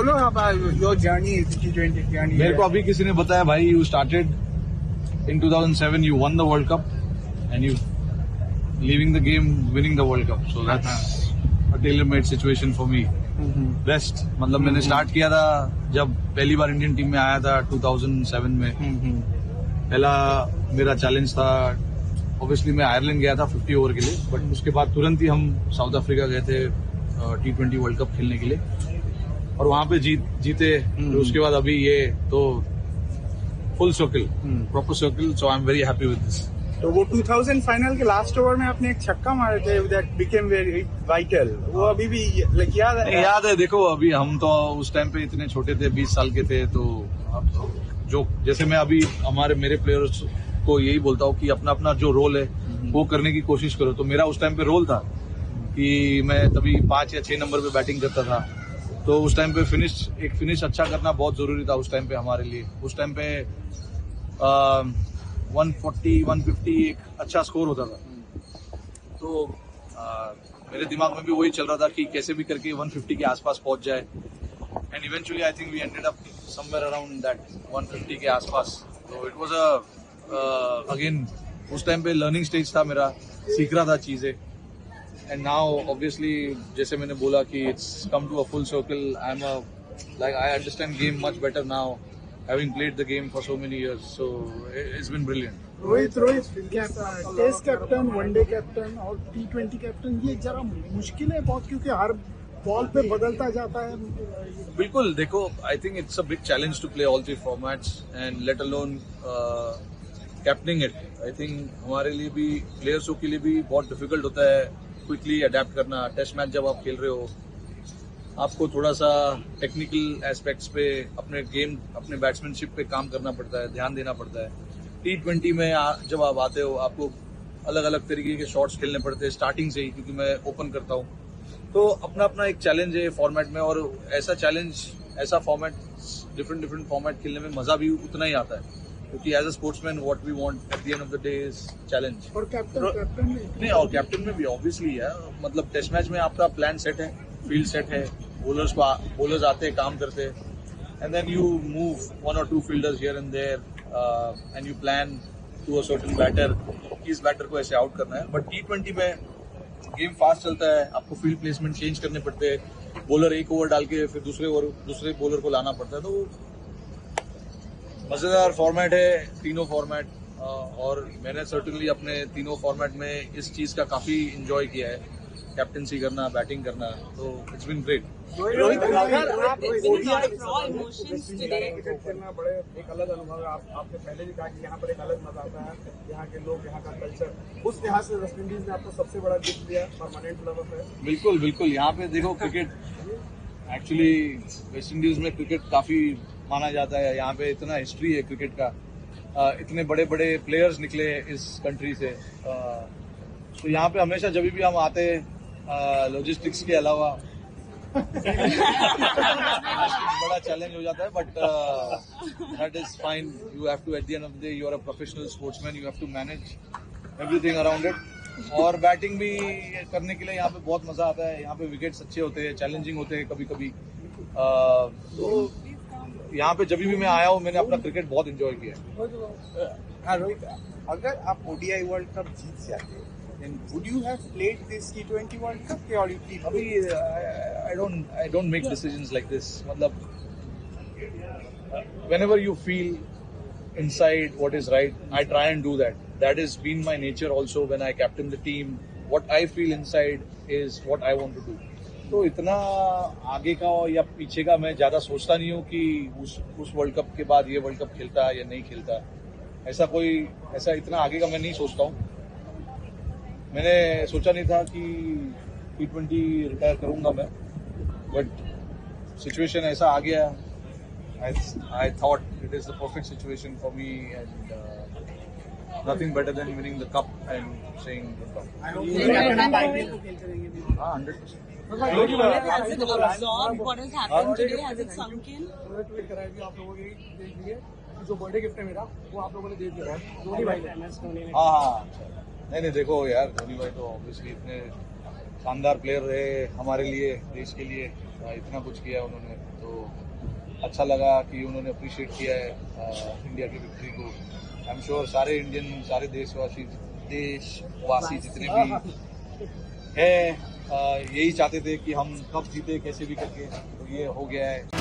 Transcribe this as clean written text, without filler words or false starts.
बोलो आप your journey T20 journey. मेरे को अभी किसी ने बताया भाई you started in 2007 you won the world cup and you leaving the game winning the world cup, so that's a tailor made situation for me. Best मतलब मैंने स्टार्ट किया था जब पहली बार इंडियन टीम में आया था 2007 में। पहला मेरा चैलेंज था, ऑब्वियसली मैं आयरलैंड गया था 50 ओवर के लिए, बट उसके बाद तुरंत ही हम साउथ अफ्रीका गए थे T20 वर्ल्ड कप खेलने के लिए और वहां पे जीते। तो उसके बाद अभी ये तो full circle, proper circle, so I am very happy with this. तो वो 2000 फाइनल के लास्ट ओवर में आपने एक छक्का मारे थे, दैट बिकेम वेरी वाइटल, वो अभी भी याद है? याद है। देखो अभी हम तो उस टाइम पे इतने छोटे थे, 20 साल के थे, तो जो जैसे मैं अभी मेरे प्लेयर्स को यही बोलता हूँ कि अपना अपना जो रोल है वो करने की कोशिश करो। तो मेरा उस टाइम पे रोल था कि मैं तभी 5 या 6 नंबर पे बैटिंग करता था, तो उस टाइम पे एक फिनिश अच्छा करना बहुत जरूरी था उस टाइम पे हमारे लिए। उस टाइम पे 140 150 एक अच्छा स्कोर होता था, तो मेरे दिमाग में भी वही चल रहा था कि कैसे भी करके 150 के आसपास पहुंच जाए, and eventually I think we ended up somewhere around that 150 के आसपास। तो इट वाज अगेन उस टाइम पे लर्निंग स्टेज था मेरा, सीख रहा था चीजें, एंड नाउ ऑब्वियसली जैसे मैंने बोला कि it's come to a full circle, I understand game much better now, having played the game for so many years, so it's been brilliant. Rohit test captain, one day captain और T20 captain, ये जरा मुश्किल है बहुत, क्योंकि हर बॉल पे बदलता जाता है। बिल्कुल, देखो I think it's a big challenge to play all 3 formats and let alone captaining it. I think हमारे लिए भी, प्लेयर्सों के लिए भी बहुत डिफिकल्ट होता है क्विकली अडेप्ट करना। टेस्ट मैच जब आप खेल रहे हो, आपको थोड़ा सा टेक्निकल एस्पेक्ट्स पे, अपने गेम, अपने बैट्समैनशिप पे काम करना पड़ता है, ध्यान देना पड़ता है। T20 में जब आप आते हो, आपको अलग अलग तरीके के शॉट्स खेलने पड़ते हैं स्टार्टिंग से ही, क्योंकि मैं ओपन करता हूँ, तो अपना अपना एक चैलेंज है फॉर्मेट में, और ऐसा चैलेंज, ऐसा फॉर्मेट, डिफरेंट फॉर्मेट खेलने में मजा भी उतना ही आता है, क्योंकि as a sportsman what we want at the end of the day is challenge. और कैप्टन में भी ऑब्वियसली है, मतलब टेस्ट मैच में आपका प्लान सेट है, फील्ड सेट है, bowlers आते हैं, काम करते हैं, and then you move 1 or 2 fielders here and there, and you plan to a certain batter, किस बैटर को ऐसे आउट करना है। बट T20 में गेम फास्ट चलता है, आपको फील्ड प्लेसमेंट चेंज करने पड़ते हैं, बॉलर एक ओवर डाल के फिर दूसरे बॉलर को लाना पड़ता है, तो मजेदार फॉर्मेट है तीनों फॉर्मेट, और मैंने सर्टेनली अपने तीनों फॉर्मेट में इस चीज का काफी इंजॉय किया है, कैप्टनसी करना, बैटिंग करना, तो इट्स बीन ग्रेट। रोहित, अगर आप इमोशंस टुडे खेलना बड़े एक अलग अनुभव है। आपने पहले भी कहा कि यहाँ पर एक अलग मजा आता है, यहाँ के लोग, यहाँ का कल्चर, उस लिहाज से वेस्ट इंडीज ने आपको सबसे बड़ा गिफ्ट दिया, परमानेंट लवर है। बिल्कुल, यहाँ पे देखो क्रिकेट, एक्चुअली वेस्ट इंडीज में क्रिकेट काफी माना जाता है, यहाँ पे इतना हिस्ट्री है क्रिकेट का, इतने बड़े बड़े प्लेयर्स निकले इस कंट्री से, तो यहाँ पे हमेशा जब भी हम आते हैं, लॉजिस्टिक्स के अलावा बड़ा चैलेंज हो जाता है, but that is fine. You have to, at the end of the day you are a professional sportsman, you have to manage everything around it, और बैटिंग भी करने के लिए यहाँ पे बहुत मजा आता है। यहाँ पे विकेट्स अच्छे होते हैं, चैलेंजिंग होते हैं कभी कभी, तो यहाँ पे जब भी मैं आया हूँ, मैंने अपना क्रिकेट बहुत एंजॉय किया। हाँ रोहित, अगर आप ODI वर्ल्ड कप जीत जाते, then would you have played this T20 World Cup or अभी I don't make decisions like this. मतलब whenever you feel inside what is right, I try and do that. That has been my nature also when I captain the team. What I feel inside is what I want to do. तो इतना आगे का या पीछे का मैं ज्यादा सोचता नहीं हूँ कि उस वर्ल्ड कप के बाद ये वर्ल्ड कप खेलता या नहीं खेलता, ऐसा इतना आगे का मैं नहीं सोचता हूँ। मैंने सोचा नहीं था कि T20 रिटायर करूंगा मैं, बट सिचुएशन ऐसा आ गया। I thought it is the perfect situation for me, and nothing better than winning the cup and saying goodbye. हाँ, 100%. has it absorbed what has happened today? Has it sunk in? आप लोगों के देख लिए जो birthday gift है मेरा, वो आप लोगों ने दे दिया धोनी भाई ने। हाँ, नहीं देखो यार, धोनी भाई तो ऑब्वियसली इतने शानदार प्लेयर रहे हमारे लिए, देश के लिए इतना कुछ किया उन्होंने, तो अच्छा लगा कि उन्होंने अप्रिशिएट किया है इंडिया की विक्ट्री को। आई एम श्योर सारे इंडियन, सारे देशवासी जितने भी हैं यही चाहते थे कि हम कब जीते कैसे भी करके, तो ये हो गया है।